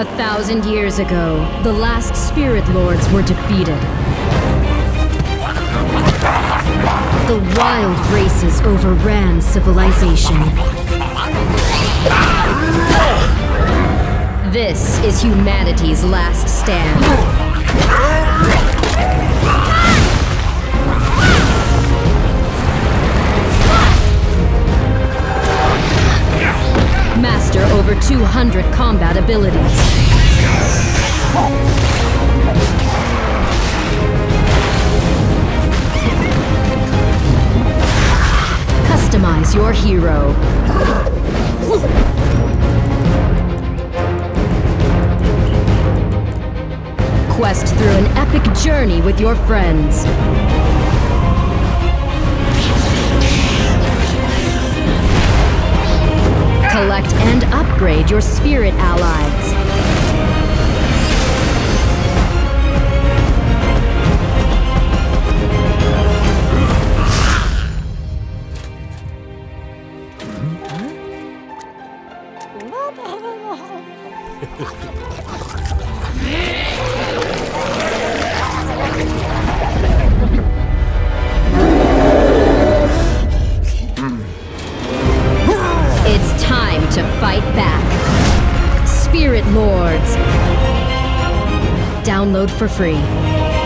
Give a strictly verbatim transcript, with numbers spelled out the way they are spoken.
A thousand years ago, the last Spirit Lords were defeated. The wild races overran civilization. This is humanity's last stand. Master over two hundred combat abilities. Customize your hero. Quest through an epic journey with your friends. Collect and upgrade your spirit allies. It's time to fight back. Spirit Lords. Download for free.